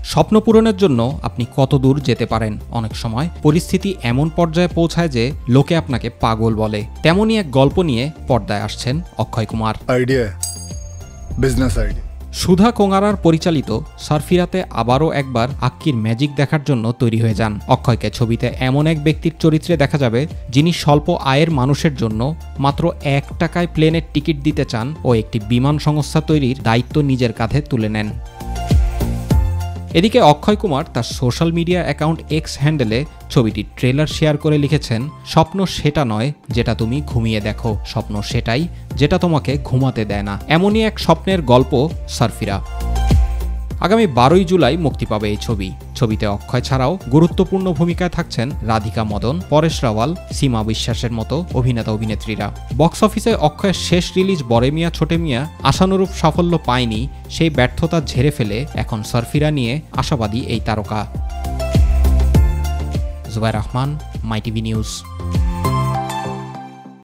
স্বপ্ন পূরণের জন্য আপনি কত দূর যেতে পারেন। অনেক সময় পরিস্থিতি এমন পর্যায়ে পৌঁছায় যে লোকে আপনাকে পাগল বলে। তেমনই এক গল্প নিয়ে পর্দায় আসছেন অক্ষয় কুমার। Business idea. সুধা কোঙারার পরিচালিত সারফিরাতে আবারও একবার আক্কির ম্যাজিক দেখার জন্য তৈরি হয়ে যান অক্ষয়কে। ছবিতে এমন এক ব্যক্তির চরিত্রে দেখা যাবে যিনি স্বল্প আয়ের মানুষের জন্য মাত্র 1 টাকায় প্লেনের টিকিট দিতে চান ও একটি বিমান সংস্থা তৈরির দায়িত্ব নিজের কাঁধে তুলে নেন। এদিকে অক্ষয় কুমার তার সোশ্যাল মিডিয়া অ্যাকাউন্ট এক্স হ্যান্ডেলে ছবিটির ট্রেলার শেয়ার করে লিখেছেন, স্বপ্ন সেটা নয় যেটা তুমি ঘুমিয়ে দেখো, স্বপ্ন সেটাই যেটা তোমাকে ঘুমাতে দেয় না। এমনই এক স্বপ্নের গল্প সারফিরা। আগামী 12ই জুলাই মুক্তি পাবে এই ছবিতে অক্ষয় ছাড়াও গুরুত্বপূর্ণ ভূমিকায় থাকছেন রাধিকা মদন, পরেশ রাওয়াল, সীমা বিশ্বাসের মতো অভিনেতা অভিনেত্রীরা। বক্স অফিসে অক্ষয়ের শেষ রিলিজ বড়ে মিয়া ছোটে মিয়া আশানুরূপ সাফল্য পায়নি। সেই ব্যর্থতা ঝেড়ে ফেলে এখন সারফিরা নিয়ে আশাবাদী এই তারকা। Zubair Rahman, my TV news.